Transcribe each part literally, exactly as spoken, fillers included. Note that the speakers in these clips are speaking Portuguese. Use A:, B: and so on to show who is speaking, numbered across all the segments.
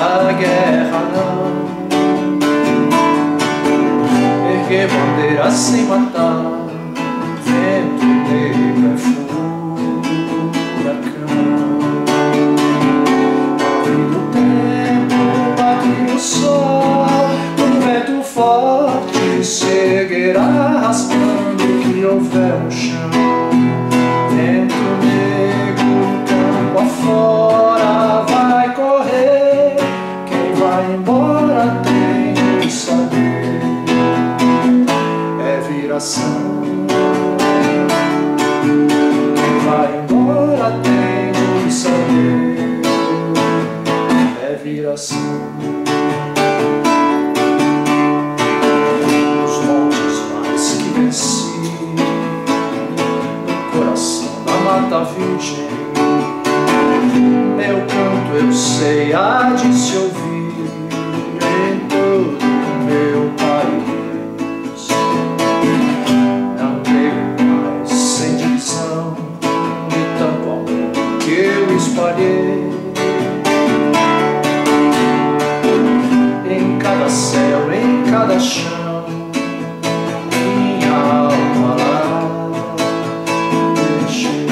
A: a guerra não. Erguer bandeira sem matar, vento negro é furacão. Abrindo o tempo, bate o sol, um vento forte seguirá arrastando o que houver no chão. Vento negro, campo afora, vai correr. Quem vai embora tem que saber. É viração. Quem vai embora tem que saber. É viração. Os montes mais que venci, no coração da mata virgem, meu canto eu sei há de se ouvir em todo o meu país. Não tenho mais sem divisão de tanto amor que eu espalhei. Em cada céu, em cada chão, minha alma lá deixei.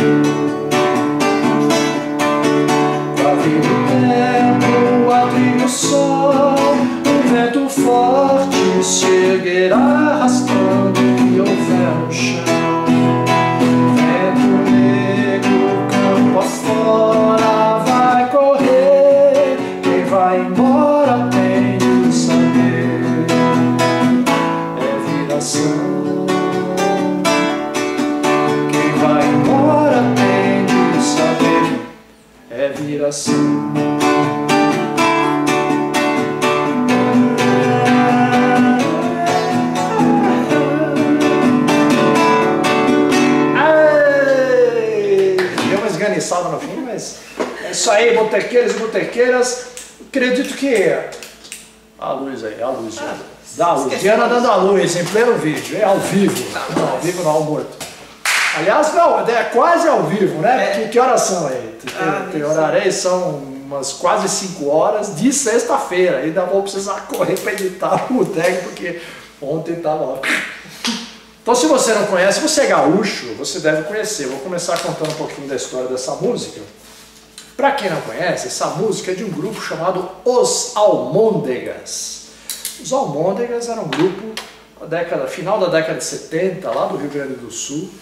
A: Pra vir o tempo, abrir o sol, um vento forte se erguerá arrastando o que houver no chão. Vento negro, campo afora, vai correr. Quem vai embora tem que saber. É viração. Quem vai embora tem que saber. É viração. Deu uma esganiçada no fim, mas é isso aí, botequeiros e botequeiras. Acredito que a luz aí, a luz, ah, dá luz. Diana dando a luz em pleno vídeo, é ao vivo, não, ao vivo não, ao morto. Aliás, não, é quase ao vivo, né? É. Que, que horas são aí? Tem, ah, tem horário aí, são umas quase cinco horas de sexta-feira. Ainda vou precisar correr para editar o tag, porque ontem estava lá. Então, se você não conhece, você é gaúcho, você deve conhecer. Vou começar contando um pouquinho da história dessa música. Para quem não conhece, essa música é de um grupo chamado Os Almôndegas. Os Almôndegas era um grupo da década, final da década de setenta, lá do Rio Grande do Sul.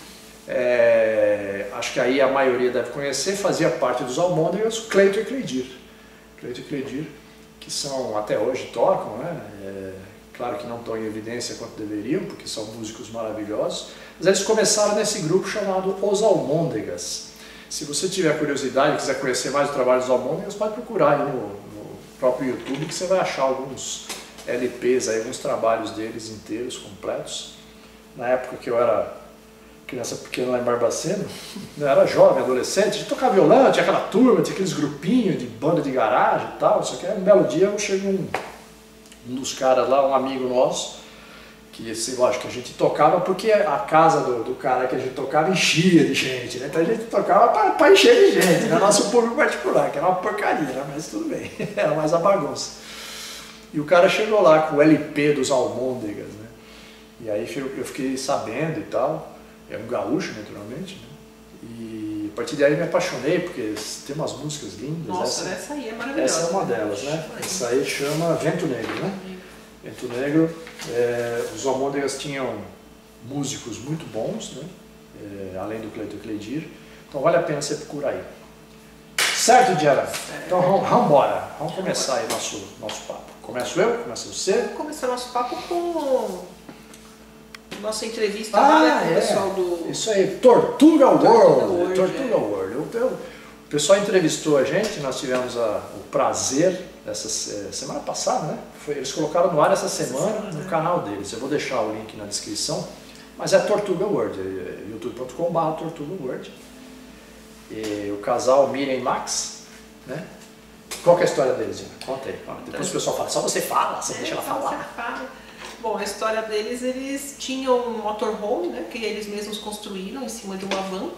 A: É, acho que aí a maioria deve conhecer, fazia parte dos Almôndegas, Cleito e Cleidir. Cleito e Cleidir, que são, até hoje tocam, né? É, claro que não estão em evidência quanto deveriam, porque são músicos maravilhosos, mas eles começaram nesse grupo chamado Os Almôndegas. Se você tiver curiosidade e quiser conhecer mais o trabalho dos Almôndegas, pode procurar aí no, no próprio YouTube, que você vai achar alguns L Ps, aí, alguns trabalhos deles inteiros, completos. Na época que eu era criança pequena lá em Barbacena, eu era jovem, adolescente, a gente tocava violão, tinha aquela turma, tinha aqueles grupinhos de banda de garagem e tal, só que um belo dia eu cheguei um, um dos caras lá, um amigo nosso, que, assim, lógico, que a gente tocava porque a casa do, do cara que a gente tocava enchia de gente, né? Então a gente tocava para encher de gente, né? Nosso público particular, que era uma porcaria, né? Mas tudo bem, era mais a bagunça. E o cara chegou lá com o L P dos Almôndegas, né? E aí eu fiquei sabendo e tal, é um gaúcho, naturalmente, né? E a partir daí eu me apaixonei, porque tem umas músicas lindas.
B: Nossa, essa, essa aí é maravilhosa.
A: Essa é uma delas, né? Essa aí chama Vento Negro, né? Vento Negro, é, os Almôndegas tinham músicos muito bons, né? É, além do Cleito e Cleidir, então vale a pena você procurar aí. Certo, Diana? Então vamos, vamos embora, vamos começar aí nosso, nosso papo. Começo eu? Começa você?
B: Vamos começar nosso papo com nossa entrevista
A: ah,
B: lá, né, com
A: é.
B: o pessoal do...
A: Isso aí, Tortuga World.
B: Tortuga World.
A: Tortuga
B: É.
A: World. Eu, eu, o pessoal entrevistou a gente, nós tivemos a, o prazer, essa semana passada, né? Foi, eles colocaram no ar essa semana, essa semana no canal deles. Eu vou deixar o link na descrição, mas é Tortuga World, é youtube ponto com barra Tortuga World. E o casal Miriam e Max, né? Qual que é a história deles? Conta aí. Depois o pessoal fala, só você fala, você é, deixa ela falar.
B: Fala. Bom, a história deles, eles tinham um motorhome, né, que eles mesmos construíram em cima de uma van.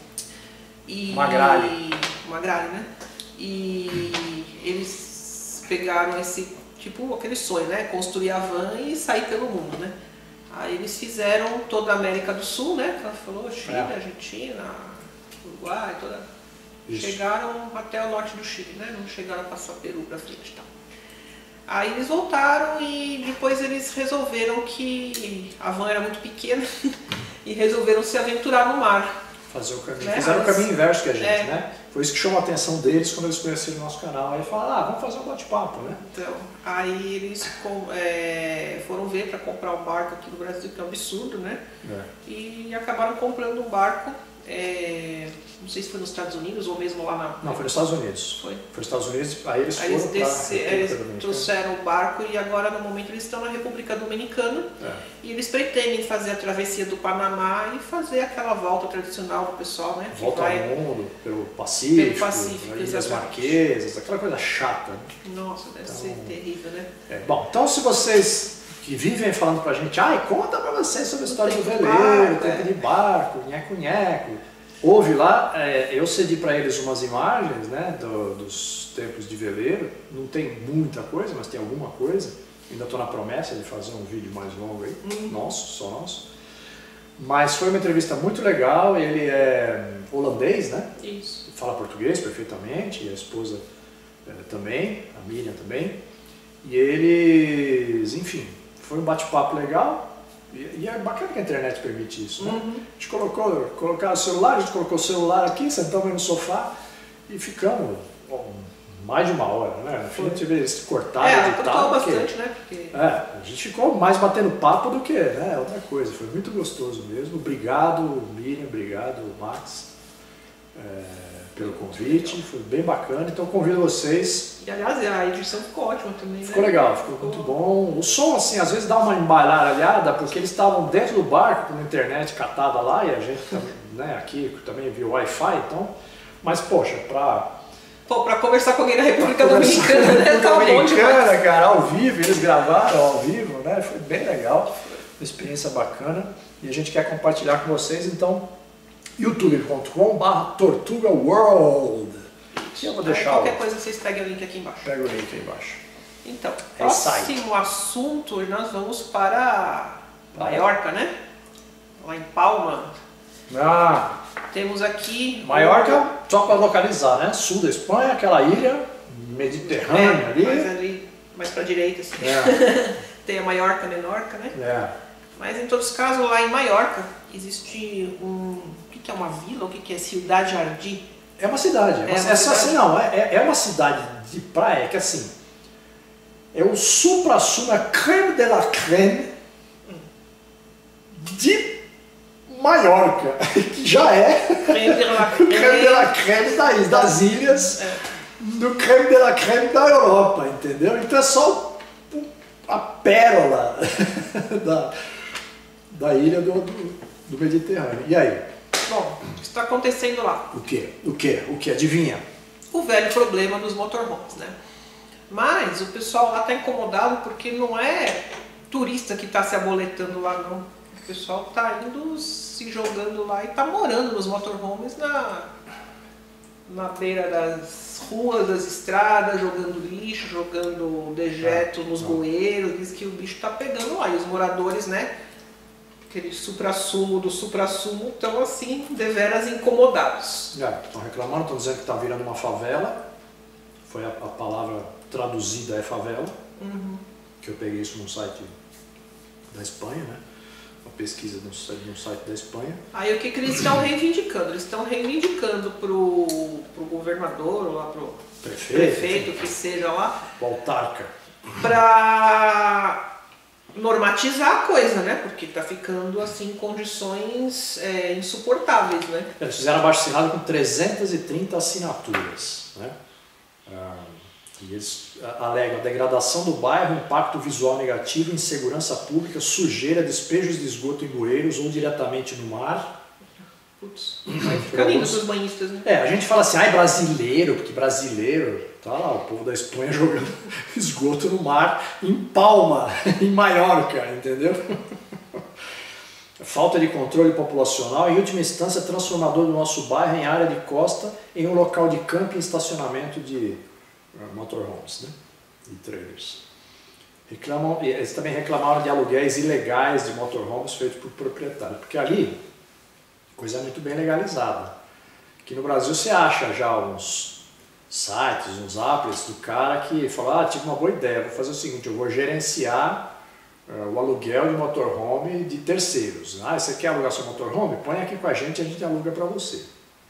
B: E...
A: Uma gralha.
B: Uma gralha, né? E eles pegaram esse, tipo aquele sonho, né? Construir a van e sair pelo mundo, né? Aí eles fizeram toda a América do Sul, né? Ela falou Chile,
A: É.
B: Argentina, Uruguai, toda...
A: Isso.
B: Chegaram até o norte do Chile, né? Não chegaram a passar Peru pra frente e tal. Aí eles voltaram e depois eles resolveram que a van era muito pequena e resolveram se aventurar no mar.
A: Fazer o caminho.
B: Né?
A: Fizeram o
B: Mas-
A: caminho inverso que a gente,
B: é.
A: né? Foi isso que chamou a atenção deles quando eles conheceram o nosso canal. Aí falaram, ah, vamos fazer um bate-papo, né?
B: Então, aí eles com- é, foram ver para comprar um barco aqui no Brasil, que é um absurdo, né?
A: É.
B: E acabaram comprando um barco, é, não sei se foi nos Estados Unidos ou mesmo lá na...
A: Não, foi nos Estados Unidos.
B: Foi.
A: Foi nos Estados Unidos, aí eles
B: Aí eles,
A: foram para
B: desce- eles trouxeram o barco e agora no momento eles estão na República Dominicana
A: É.
B: e eles pretendem fazer a travessia do Panamá e fazer aquela volta tradicional do pessoal, né? que
A: Volta
B: vai-
A: ao mundo, pelo Pacífico,
B: Pelo Pacífico,
A: Ilhas
B: exatamente.
A: Marquesas, aquela coisa chata. Né?
B: Nossa, deve
A: Então-
B: ser terrível, né?
A: É, bom, então se vocês que vivem falando pra gente, ai, conta pra vocês sobre a história do
B: tempo de
A: veleiro,
B: barco,
A: tempo
B: é.
A: de barco, nheco-nheco. Ouve lá, é, eu cedi pra eles umas imagens, né, do- dos tempos de veleiro. Não tem muita coisa, mas tem alguma coisa. Ainda estou na promessa de fazer um vídeo mais longo aí,
B: Uhum.
A: nosso, só nosso. Mas foi uma entrevista muito legal, ele é holandês, né?
B: Isso.
A: Fala português perfeitamente, e a esposa eh, também, a Miriam também. E eles, enfim, foi um bate-papo legal. E, e é bacana que a internet permite isso, né?
B: Uhum.
A: A gente colocou, colocaram o celular, a gente colocou o celular aqui, sentamos aí no sofá e ficamos bom, mais de uma hora, né? No fim a gente vê eles cortaram,
B: É,
A: editaram,
B: tocou
A: porque-
B: bastante, né? Porque...
A: é, a gente ficou mais batendo papo do que, né, outra coisa. Foi muito gostoso mesmo. Obrigado, Miriam, obrigado, Max, é, pelo convite. Foi bem bacana. Então convido vocês.
B: E aliás, a edição ficou ótima também,
A: Ficou
B: né?
A: legal, ficou muito bom. O som, assim, às vezes dá uma embaralhada, porque eles estavam dentro do barco com a internet catada lá e a gente, né, aqui também viu Wi-Fi, então. Mas, poxa, pra.
B: Pô, pra conversar com alguém da República
A: Conversar
B: Dominicana,
A: com a
B: né? Tá bom demais.
A: Dominicana, cara, ao vivo, eles gravaram ao vivo, né? Foi bem legal, uma experiência bacana e a gente quer compartilhar com vocês, então youtube ponto com barra tortuga world. E eu vou
B: Aí,
A: deixar
B: qualquer
A: o...
B: coisa vocês peguem o link aqui embaixo.
A: Pega o link aí embaixo.
B: Então,
A: É site.
B: próximo assunto, nós vamos para Maiorca, né? Lá em Palma.
A: Ah,
B: Temos aqui...
A: Maiorca, só para localizar, né? Sul da Espanha, aquela ilha mediterrânea
B: É,
A: ali.
B: mais ali, mais pra direita, assim.
A: É,
B: Tem a Maiorca, Menorca, né?
A: é.
B: Mas em todos os casos, lá em Maiorca, existe um... O que que é uma vila? O que que é Cidade Jardim?
A: É uma cidade. É,
B: É
A: uma,
B: uma
A: é só
B: cidade.
A: assim, não, é, é uma cidade de praia que assim, é o supra-sumo, a creme de la creme de Maiorca, que já é
B: Creme de la
A: o creme de
B: creme.
A: la creme das, das ilhas do creme de la creme da Europa, entendeu? Então é só o- a pérola da, da ilha do, do, do Mediterrâneo. E aí?
B: Bom, o que está acontecendo lá?
A: O que? O que? O que? Adivinha?
B: O velho problema dos motorhomes, né? Mas o pessoal lá está incomodado porque não é turista que está se aboletando lá, não. O pessoal está indo se jogando lá e está morando nos motorhomes na, na beira das ruas, das estradas, jogando lixo, jogando dejeto nos bueiros. Diz que o bicho está pegando lá. E os moradores, né? Aquele supra-sumo do supra-sumo estão assim, deveras incomodados.
A: Estão reclamando, estão dizendo que está virando uma favela. Foi a, a palavra traduzida é favela.
B: Uhum.
A: Que eu peguei isso num site da Espanha, né? Uma pesquisa num site, num site da Espanha.
B: Aí o que, que eles estão reivindicando? Eles estão reivindicando pro, pro governador, ou lá pro
A: Prefeito,
B: prefeito, que seja lá,
A: o autarca.
B: para normatizar a coisa, né? Porque tá ficando assim em condições é, insuportáveis, né?
A: Eles fizeram abaixo assinado com trezentas e trinta assinaturas, né? Ah, e eles alegam a degradação do bairro, impacto visual negativo, insegurança pública, sujeira, despejos de esgoto em bueiros ou diretamente no mar.
B: Putz, aí fica lindo pros banhistas, né?
A: É, a gente fala assim, ai brasileiro, porque brasileiro, tá lá o povo da Espanha jogando esgoto no mar, em Palma, em Maiorca, entendeu? Falta de controle populacional e, em última instância, transformador do nosso bairro em área de costa em um local de camping e estacionamento de uh, motorhomes, né? e trailers. Reclamam, eles também reclamaram de aluguéis ilegais de motorhomes feitos por proprietários, porque ali, coisa muito bem legalizada. Aqui no Brasil você acha já uns sites, uns outlets do cara que fala, ah, tive uma boa ideia, vou fazer o seguinte, eu vou gerenciar o aluguel de motorhome de terceiros. Ah, você quer alugar seu motorhome? Põe aqui com a gente e a gente aluga para você.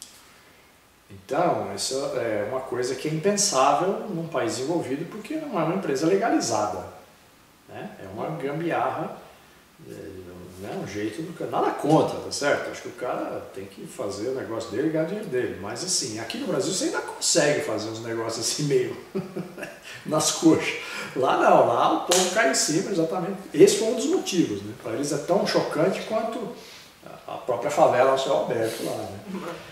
A: Então, isso é uma coisa que é impensável num país desenvolvido porque não é uma empresa legalizada. Né? É uma gambiarra, é, né? Um jeito do cara. Nada contra, tá certo? Acho que o cara tem que fazer o negócio dele e ganhar dinheiro dele. Mas assim, aqui no Brasil você ainda consegue fazer uns negócios assim meio nas coxas. Lá não, lá o povo cai em cima, exatamente. Esse foi um dos motivos, né? Para eles é tão chocante quanto a própria favela ao céu aberto lá, né?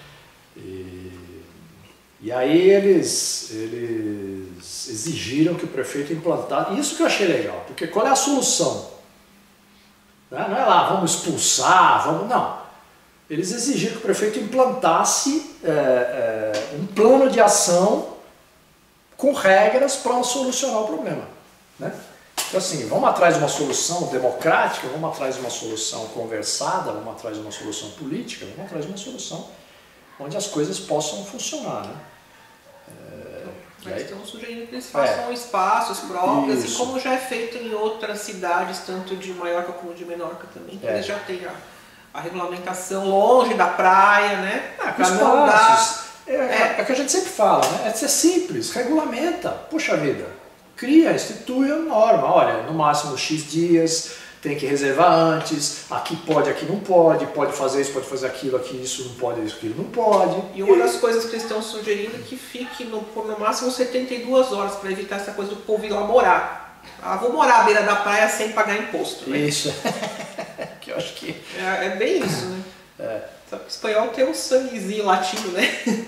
A: E, e aí eles, eles exigiram que o prefeito implantasse, isso que eu achei legal, porque qual é a solução? Não é lá, vamos expulsar, vamos, não. Eles exigiram que o prefeito implantasse é, é, um plano de ação com regras para solucionar o problema. Né? Então assim, vamos atrás de uma solução democrática, vamos atrás de uma solução conversada, vamos atrás de uma solução política, vamos atrás de uma solução onde as coisas possam funcionar. Né? É,
B: Mas
A: aí,
B: estão sugerindo que eles façam é, espaços próprios,
A: isso.
B: assim como já é feito em outras cidades, tanto de Maiorca como de Menorca também, que é. eles já têm a, a regulamentação longe da praia, né?
A: Ah, para não dar... É, é. é o que a gente sempre fala, né? É ser simples, regulamenta, puxa vida, cria, institui a norma, olha, no máximo X dias, tem que reservar antes, aqui pode, aqui não pode, pode fazer isso, pode fazer aquilo, aqui isso não pode, isso, aquilo não pode.
B: E uma das coisas que eles estão sugerindo é que fique no, por no máximo setenta e duas horas, para evitar essa coisa do povo ir lá morar. Ah, vou morar à beira da praia sem pagar imposto. Né?
A: Isso, que eu acho que...
B: É, é bem isso, né?
A: É.
B: Só que o espanhol tem um sanguezinho latino, né?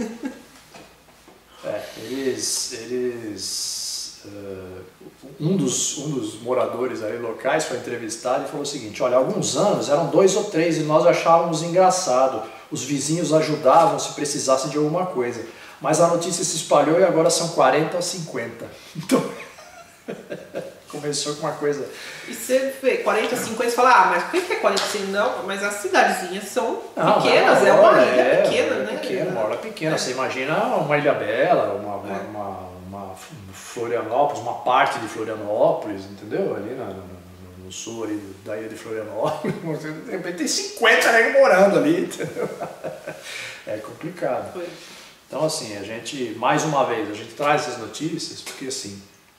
A: É, eles... eles uh, um, dos, um dos moradores aí locais foi entrevistado e falou o seguinte, olha, há alguns anos eram dois ou três e nós achávamos engraçado, os vizinhos ajudavam se precisasse de alguma coisa, mas a notícia se espalhou e agora são quarenta ou cinquenta. Então... começou com uma coisa...
B: E você vê, quarenta, cinquenta, você fala, ah, mas por que é quarenta, cinquenta? Não, mas as cidadezinhas são não, pequenas, não, é uma ilha é, pequena, é, né?
A: Pequena, uma hora pequena, é. Você imagina uma Ilha Bela, uma, uma,
B: é.
A: uma, uma Florianópolis, uma parte de Florianópolis, entendeu? Ali no, no, no sul ali da ilha de Florianópolis, de repente tem cinquenta negros morando ali, entendeu? É complicado.
B: Foi.
A: Então assim, a gente, mais uma vez, a gente traz essas notícias porque assim,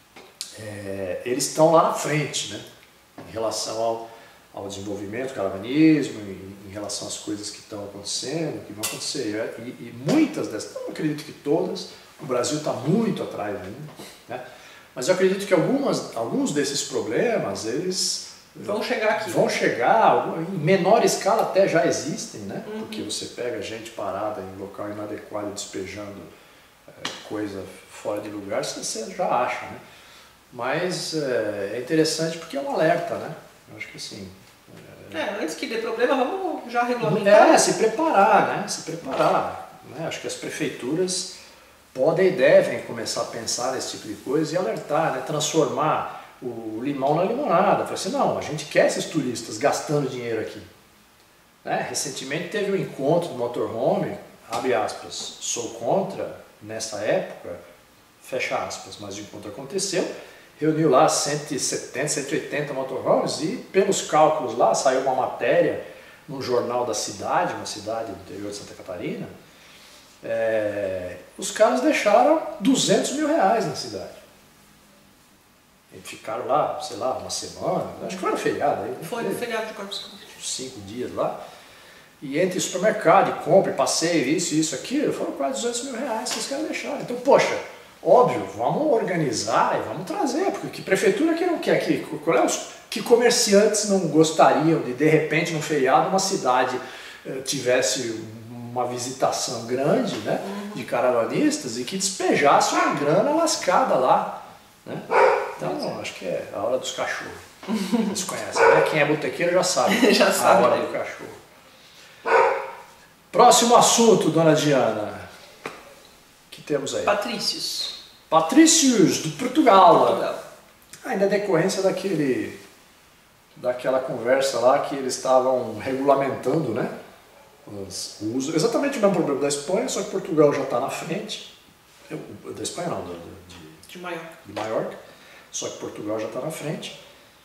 A: É, eles estão lá na frente, né, em relação ao, ao desenvolvimento, caravanismo, em, em relação às coisas que estão acontecendo, que vão acontecer. E, e muitas dessas, não acredito que todas, o Brasil está muito atrás ainda, né, mas eu acredito que algumas, alguns desses problemas, eles
B: vão chegar aqui.
A: Vão chegar, em menor escala até já existem, né, uhum. Porque você pega gente parada em local inadequado, despejando é, coisa fora de lugar, você já acha, né. Mas é, é interessante porque é um alerta, né? Eu acho que assim...
B: É, é, antes que dê problema, vamos já regulamentar.
A: É, se preparar, né? Se preparar. Né? Acho que as prefeituras podem e devem começar a pensar nesse tipo de coisa e alertar, né? Transformar o limão na limonada. Falar assim, não, a gente quer esses turistas gastando dinheiro aqui. Né? Recentemente teve um encontro do motorhome, abre aspas, sou contra, nessa época, fecha aspas, mas o encontro aconteceu. Reuniu lá cento e setenta, cento e oitenta motorhomes e, pelos cálculos lá, saiu uma matéria num jornal da cidade, uma cidade do interior de Santa Catarina, é, os caras deixaram duzentos mil reais na cidade. E ficaram lá, sei lá, uma semana, acho que foi no feriado aí.
B: Foi no feriado de Corpus Christi.
A: Cinco dias lá. E entre supermercado, compra, passeio, isso, isso, aquilo, foram quase duzentos mil reais que os caras deixaram. Então, poxa, óbvio, vamos organizar e vamos trazer, porque que prefeitura que não quer aqui? Que comerciantes não gostariam de, de repente, no feriado, uma cidade eh, tivesse uma visitação grande, né, uhum. de caravanistas e que despejasse uma grana lascada lá, né? Então, acho que é a hora dos cachorros. Vocês conhecem, né? Quem é botequeiro já sabe,
B: já sabe
A: a hora
B: né?
A: do cachorro. Próximo assunto, dona Diana. O que temos aí?
B: Patrícios.
A: Patrícios, do Portugal.
B: Portugal.
A: Ainda é decorrência daquele, daquela conversa lá que eles estavam regulamentando, né? Os, o uso, exatamente o mesmo problema da Espanha, só que Portugal já está na frente. Da Espanha não, de,
B: De Maiorca.
A: de Maiorca. Só que Portugal já está na frente.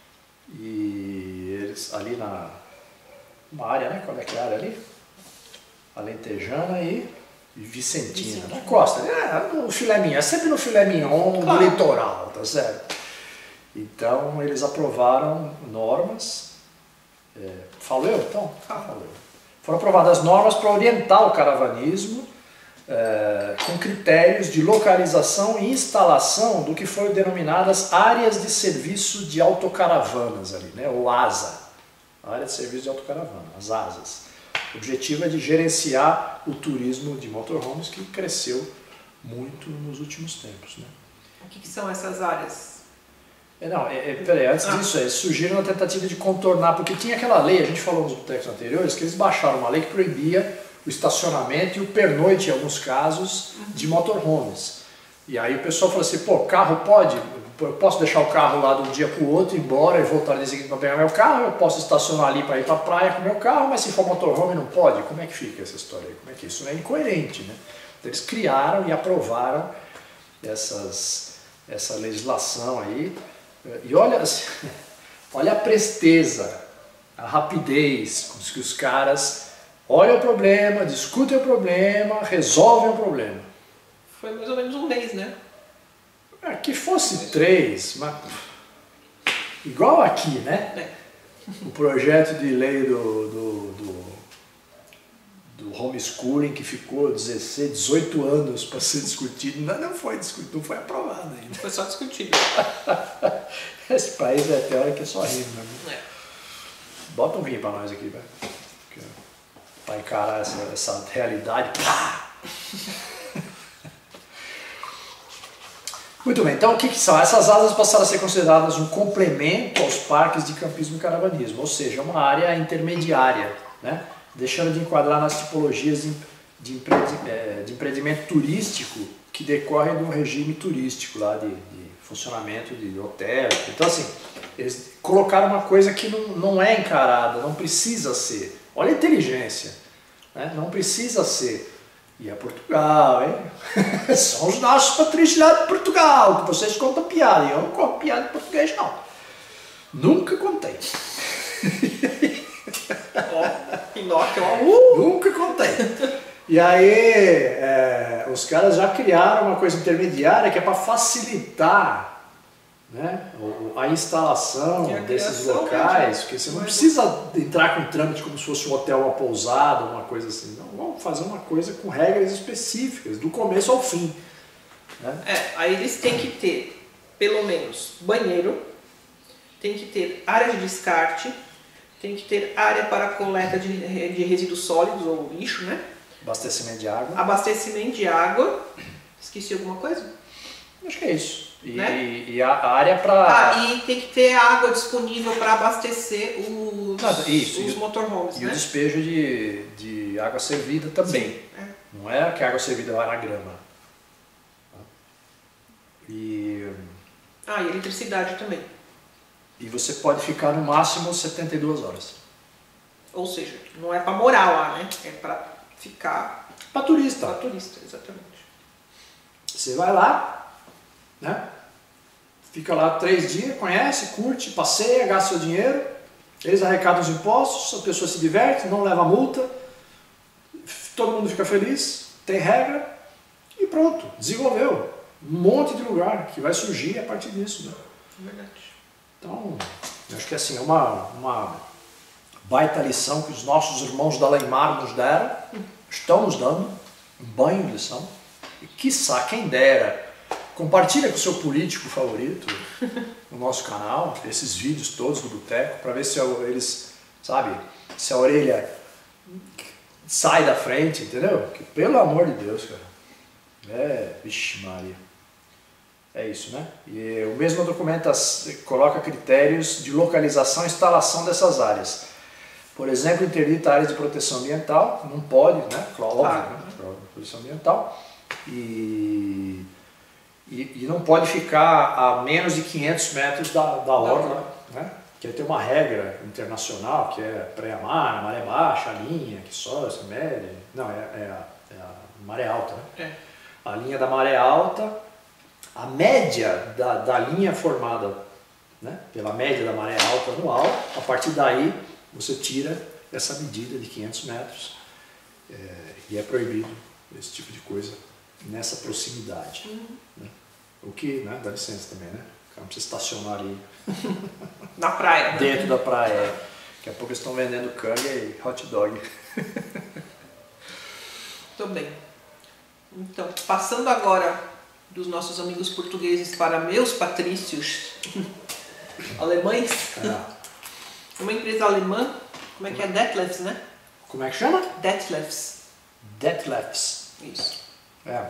A: E eles ali na uma área, né? Qual é que é a área ali? Alentejana e, e Vicentina, Vicentina, na costa. É, no filé mignon, é sempre no filé mignon claro. Do litoral, tá certo? Então eles aprovaram normas. É, falo eu então?
B: Ah.
A: Falo eu. Foram aprovadas normas para orientar o caravanismo é, com critérios de localização e instalação do que foram denominadas áreas de serviço de autocaravanas ali, né? Ou ASA, área de serviço de autocaravana, as ASAs. O objetivo é de gerenciar o turismo de motorhomes que cresceu muito nos últimos tempos, né?
B: O que, que são essas áreas?
A: É, não, é, é, peraí, antes ah. disso, é, surgiram uma tentativa de contornar, porque tinha aquela lei, a gente falou nos botecos anteriores, que eles baixaram uma lei que proibia o estacionamento e o pernoite, em alguns casos, de motorhomes. E aí o pessoal falou assim, pô, carro pode? Eu posso deixar o carro lá de um dia para o outro, ir embora e voltar no dia seguinte para pegar meu carro, eu posso estacionar ali para ir para a praia com meu carro, mas se for motorhome não pode? Como é que fica essa história aí? Como é que isso não é incoerente, né? Então eles criaram e aprovaram essas, essa legislação aí. E olha, olha a presteza, a rapidez com que os caras olham o problema, discutem o problema, resolvem o problema.
B: Foi mais ou menos um mês, né?
A: É, que fosse três, mas igual aqui, né?
B: É.
A: O projeto de lei do, do, do, do homeschooling que ficou dezesseis, dezoito anos para ser discutido, não, não foi discutido, não foi aprovado ainda.
B: Foi só discutido.
A: Esse país é teórico, é só rindo, né?
B: É.
A: Bota um vinho para nós aqui, velho. Para encarar essa, essa realidade. Pá! Muito bem, então o que, que são? Essas asas passaram a ser consideradas um complemento aos parques de campismo e caravanismo, ou seja, uma área intermediária, né? Deixando de enquadrar nas tipologias de, de, empreende, de empreendimento turístico que decorrem de um regime turístico lá de, de funcionamento de hotel. Então assim, eles colocaram uma coisa que não, não é encarada, não precisa ser. Olha a inteligência, né? Não precisa ser. E é Portugal, hein? São os nossos patrícios lá de Portugal, que vocês contam piada. E eu não conto piada de português, não. Nunca contei.
B: Ó, Pinóquio, ó. Uh!
A: Nunca contei. E aí, é, os caras já criaram uma coisa intermediária que é para facilitar, né, a instalação a desses locais, porque você não precisa entrar com trâmite como se fosse um hotel, uma pousada, uma coisa assim. Não, vamos fazer uma coisa com regras específicas, do começo ao fim. Né?
B: É, aí eles têm que ter, pelo menos, banheiro, tem que ter área de descarte, tem que ter área para coleta de, de resíduos sólidos ou lixo, né?
A: Abastecimento de água.
B: Abastecimento de água. Esqueci alguma coisa?
A: Acho que é isso. E,
B: né?
A: e a área para...
B: Ah, e tem que ter água disponível para abastecer os,
A: Não, isso,
B: os
A: e,
B: motorhomes,
A: e
B: né?
A: o despejo de, de água servida também.
B: Sim, é.
A: Não é que a água servida vai na grama. E,
B: ah, e eletricidade também.
A: E você pode ficar no máximo setenta e duas horas.
B: Ou seja, não é para morar lá, né? É para ficar...
A: Para turista.
B: Para turista, exatamente.
A: Você vai lá, né? Fica lá três dias, conhece, curte, passeia, gasta seu dinheiro, eles arrecadam os impostos, a pessoa se diverte, não leva multa, todo mundo fica feliz, tem regra e pronto, desenvolveu um monte de lugar que vai surgir a partir disso, né?
B: Verdade.
A: Então, eu acho que assim, é uma, uma baita lição que os nossos irmãos da Leimar nos deram, estão nos dando, um banho de lição, e quiçá quem dera. Compartilha com o seu político favorito no nosso canal, esses vídeos todos do Boteco, para ver se eles, sabe, se a orelha sai da frente, entendeu? Que, pelo amor de Deus, cara. É, vixe Maria. É isso, né? E o mesmo documento coloca critérios de localização e instalação dessas áreas. Por exemplo, interdita áreas de proteção ambiental, não pode, né? Óbvio,
B: ah,
A: né? Proteção ambiental. E... E, e não pode ficar a menos de quinhentos metros da, da orla, né? Que tem uma regra internacional, que é pré-mar, maré baixa, a linha que sobe, se mede. Não, é, é, a, é a maré alta, né?
B: É.
A: A linha da maré alta, a média da, da linha formada, né? Pela média da maré alta anual, a partir daí você tira essa medida de quinhentos metros. É, e é proibido esse tipo de coisa nessa proximidade. Uhum. Né? O que, né, dá licença também, né? O cara não precisa estacionar ali
B: na praia.
A: Dentro né? da praia. Daqui a pouco eles estão vendendo canga e hot dog.
B: Muito bem. Então, passando agora dos nossos amigos portugueses para meus patrícios alemães. É. Uma empresa alemã, como é que é? Detlefs, né?
A: Como é que chama?
B: Detlefs.
A: Detlefs.
B: Isso.
A: É.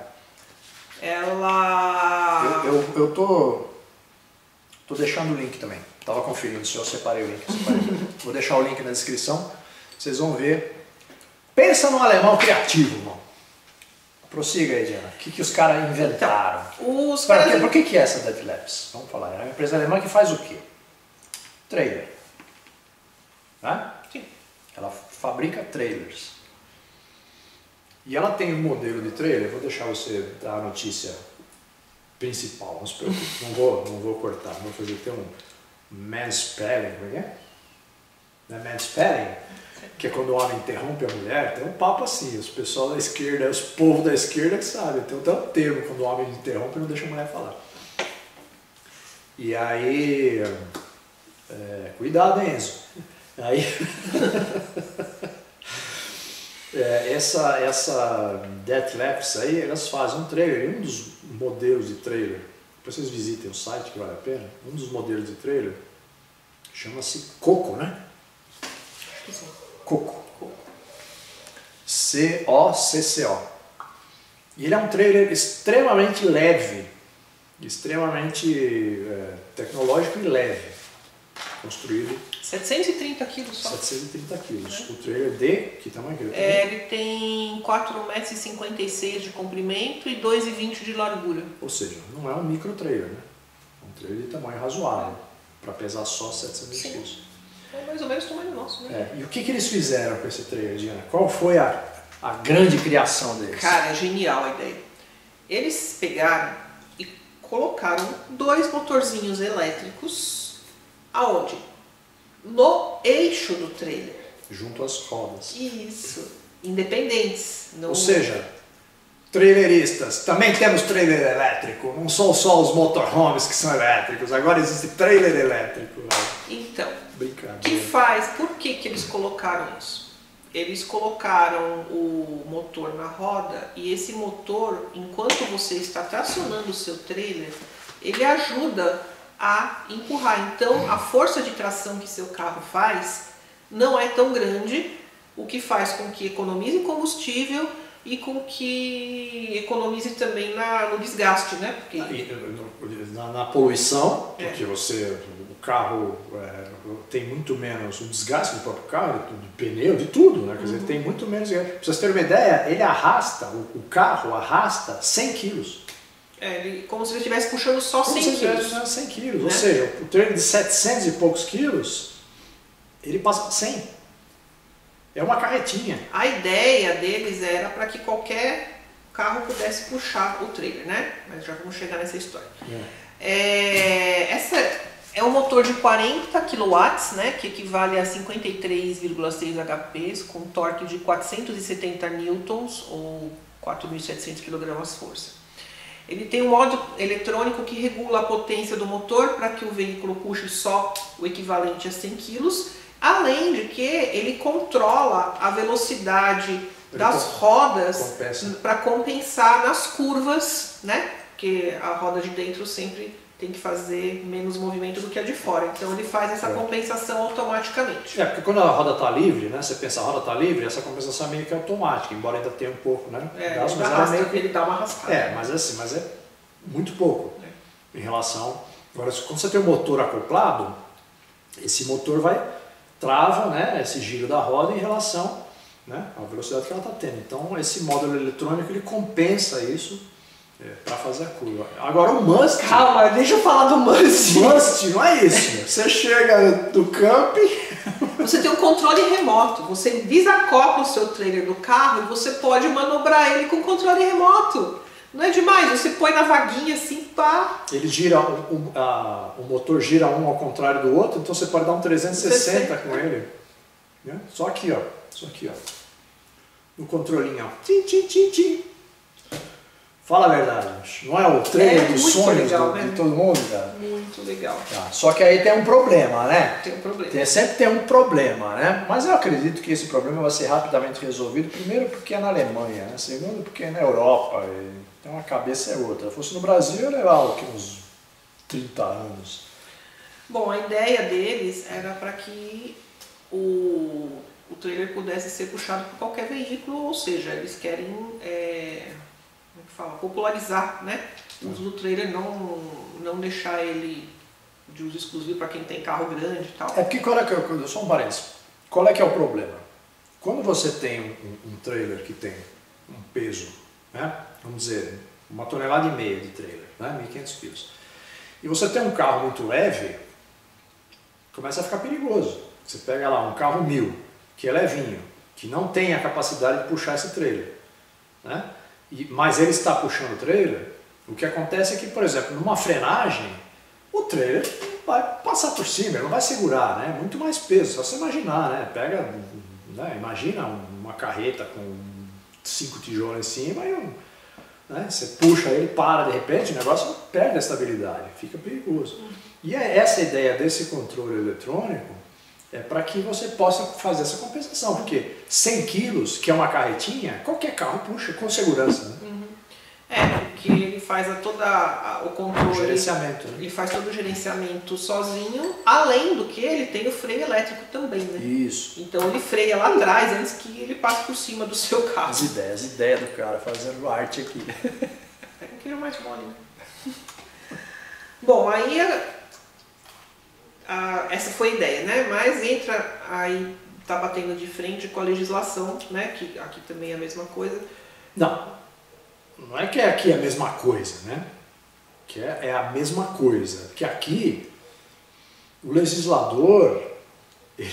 B: Ela...
A: Eu, eu, eu tô, tô deixando o link também. Tava conferindo se eu separei o link. Separei. Vou deixar o link na descrição. Vocês vão ver. Pensa num alemão criativo, irmão. Prossiga aí, Diana. O que, que os caras inventaram?
B: Então, os
A: Para
B: caras...
A: quê? Por que, que é essa Detlefs? Vamos falar. É uma empresa alemã que faz o quê? Trailer. Né?
B: Sim.
A: Ela fabrica trailers. E ela tem um modelo de trailer, vou deixar você dar a notícia principal, não se preocupe, não vou, não vou cortar, não vou fazer ter um mansplaining, como é que é? Não é mansplaining? Que é quando o homem interrompe a mulher, tem um papo assim, os pessoal da esquerda, os povos da esquerda que sabem, tem até um termo quando o homem interrompe e não deixa a mulher falar. E aí, é, cuidado, hein, Enzo? Aí... É, essa, essa Detlefs aí, elas fazem um trailer, e um dos modelos de trailer, depois vocês visitem o site que vale a pena, um dos modelos de trailer chama-se Coco, né? Coco. C O C C O. E ele é um trailer extremamente leve, extremamente é, tecnológico e leve, construído
B: setecentos e trinta quilos só.
A: setecentos e trinta quilos. É. O trailer de que tamanho que ele tem?
B: É, ele tem quatro metros e cinquenta e seis de comprimento e dois e vinte de largura.
A: Ou seja, não é um micro trailer, né? É um trailer de tamanho razoável, para pesar só setecentos quilos.
B: É mais ou menos o tamanho nosso, né?
A: É. E o que, que eles fizeram com esse trailer, Diana? Qual foi a, a grande criação deles?
B: Cara, é genial a ideia. Eles pegaram e colocaram dois motorzinhos elétricos aonde? No eixo do trailer.
A: Junto às rodas.
B: Isso. Independentes. Não...
A: Ou seja, traileristas, também temos trailer elétrico. Não são só os motorhomes que são elétricos, agora existe trailer elétrico.
B: Então,
A: brincadeira.
B: Que faz? Por que, que eles colocaram isso? Eles colocaram o motor na roda e esse motor, enquanto você está tracionando o seu trailer, ele ajuda a empurrar. Então, a força de tração que seu carro faz não é tão grande, o que faz com que economize combustível e com que economize também na, no desgaste, né? Porque...
A: Na, na poluição,
B: é.
A: Porque você, o carro é, tem muito menos o desgaste do próprio carro, de pneu, de tudo, né? Quer dizer, uhum. Tem muito menos. Para vocês terem uma ideia, ele arrasta, o, o carro arrasta cem quilos.
B: É, ele, como se ele estivesse puxando só
A: como
B: cem quilos.
A: Puxando cem quilos.
B: Né?
A: Ou seja, o trailer de setecentos e poucos quilos, ele passa cem. É uma carretinha.
B: A ideia deles era para que qualquer carro pudesse puxar o trailer, né? Mas já vamos chegar nessa história. É. É, essa é um motor de quarenta quilowatts, né? Que equivale a cinquenta e três vírgula seis H P, com torque de quatrocentos e setenta newtons ou quatro mil e setecentos quilogramas-força. Ele tem um modo eletrônico que regula a potência do motor para que o veículo puxe só o equivalente a cem quilos, além de que ele controla a velocidade ele das rodas para compensar nas curvas, né? Porque a roda de dentro sempre tem que fazer menos movimento do que a de fora, então ele faz essa é. compensação automaticamente.
A: É, porque quando a roda está livre, né? Você pensa a roda está livre, essa compensação é meio que automática, embora ainda tenha um pouco, né?
B: É,
A: das,
B: ele,
A: mas
B: arrasta,
A: meio que...
B: ele dá uma arrastada.
A: É, mas é assim, mas é muito pouco é. Em relação... Agora, quando você tem o motor acoplado, esse motor vai, trava, né? Esse giro da roda em relação, né? À velocidade que ela está tendo. Então, esse módulo eletrônico, ele compensa isso É, para fazer a curva. Agora o must...
B: Calma, deixa eu falar do must.
A: Must não é isso. Você chega do camping...
B: Você tem um controle remoto. Você desacopla o seu trailer do carro e você pode manobrar ele com controle remoto. Não é demais? Você põe na vaguinha assim, pá.
A: Ele gira, um, um, a, o motor gira um ao contrário do outro, então você pode dar um trezentos e sessenta com ele. Né? Só aqui, ó. Só aqui, ó. No controlinho, ó. Tim, tim, tim, tim. Fala a verdade, não é o trailer
B: É
A: dos
B: muito
A: sonhos
B: legal,
A: do-
B: né?
A: de todo mundo, cara?
B: Muito legal.
A: Tá, só que aí tem um problema, né?
B: Tem um problema.
A: Tem, sempre tem um problema, né? Mas eu acredito que esse problema vai ser rapidamente resolvido. Primeiro porque é na Alemanha, né? Segundo porque é na Europa. E então a cabeça é outra. Se fosse no Brasil, eu ia levar o quê? Uns trinta anos.
B: Bom, a ideia deles era para que o, o trailer pudesse ser puxado por qualquer veículo, ou seja, eles querem é, como é que fala? Popularizar, né? O uso do trailer, não, não deixar ele de uso exclusivo para quem tem carro grande e tal.
A: É porque, qual é que é, só um parênteses, qual é que é o problema? Quando você tem um, um trailer que tem um peso, né? Vamos dizer, uma tonelada e meia de trailer, né? mil e quinhentos quilos, e você tem um carro muito leve, começa a ficar perigoso. Você pega lá um carro mil, que é levinho, que não tem a capacidade de puxar esse trailer, né? E, mas ele está puxando o trailer, o que acontece é que, por exemplo, numa frenagem, o trailer vai passar por cima, ele não vai segurar, né? Muito mais peso, só você imaginar, né? Pega, né? Imagina uma carreta com cinco tijolos em cima e um, né? Você puxa ele, para de repente, o negócio perde a estabilidade, fica perigoso. E é essa a ideia desse controle eletrônico, é para que você possa fazer essa compensação, porque cem quilos, que é uma carretinha, qualquer carro puxa com segurança, né?
B: É, porque ele faz a toda a, o controle,
A: O gerenciamento, né?
B: ele faz todo o gerenciamento sozinho, além do que ele tem o freio elétrico também, né?
A: Isso.
B: Então ele freia lá atrás antes que ele passe por cima do seu carro.
A: As ideias, as ideias do cara fazendo arte aqui.
B: É um quilo mais mole, né? Bom, aí a, a, essa foi a ideia, né? Mas entra aí, tá batendo de frente com a legislação, né? Que aqui também é a mesma coisa.
A: Não, não é que aqui é a mesma coisa, né? Que é, é a mesma coisa. Que aqui, o legislador, ele,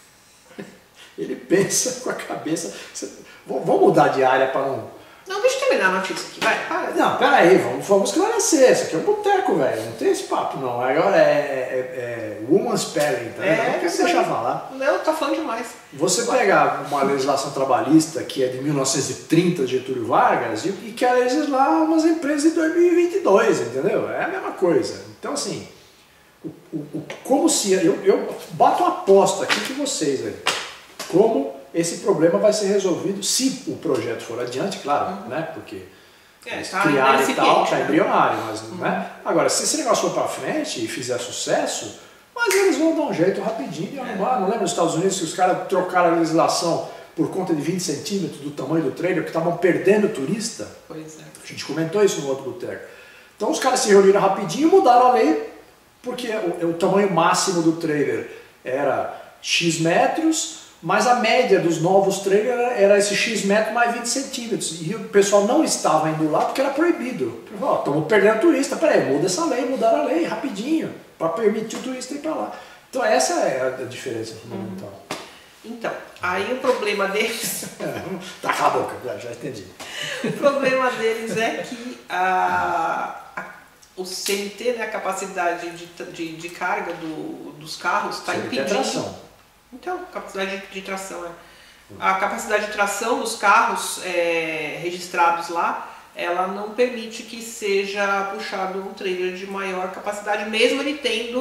A: ele pensa com a cabeça... Vamos mudar de área para não...
B: Não, deixa eu terminar a notícia aqui, vai, para.
A: Não, peraí, vamos, vamos esclarecer. Isso aqui é um boteco, velho. Não tem esse papo, não. Agora é, é, é woman's spelling, tá?
B: É,
A: Não quer
B: isso aí.
A: deixar falar.
B: Não, tá falando demais.
A: Você pegar uma legislação trabalhista que é de mil novecentos e trinta, de Getúlio Vargas, e, e quer legislar umas empresas de dois mil e vinte e dois, entendeu? É a mesma coisa. Então, assim, o, o, o, como se... Eu, eu bato uma aposta aqui com vocês, aí, como esse problema vai ser resolvido, se o projeto for adiante, claro, uhum. né? Porque
B: é,
A: eles
B: tá
A: criaram e tal, está
B: né?
A: embrionário, mas
B: uhum.
A: né? Agora, se esse negócio for para frente e fizer sucesso, mas eles vão dar um jeito rapidinho de arrumar. É. Não lembra nos Estados Unidos que os caras trocaram a legislação por conta de vinte centímetros do tamanho do trailer, que estavam perdendo turista?
B: Pois é.
A: A gente comentou isso no outro boteco. Então os caras se reuniram rapidinho e mudaram a lei, porque o, o tamanho máximo do trailer era X metros, mas a média dos novos trailers era esse X metro mais vinte centímetros. E o pessoal não estava indo lá porque era proibido. Estamos perdendo turista, peraí, muda essa lei, mudaram a lei rapidinho, para permitir o turista ir para lá. Então essa é a diferença fundamental.
B: Uhum. Então, aí o problema deles...
A: Tá com a boca, já, já entendi.
B: O problema deles é que a, a, o C N T, né, a capacidade de, de, de carga do, dos carros, está impedindo...
A: tração.
B: Então, capacidade de, de tração. É. A capacidade de tração dos carros é, registrados lá, ela não permite que seja puxado um trailer de maior capacidade, mesmo ele tendo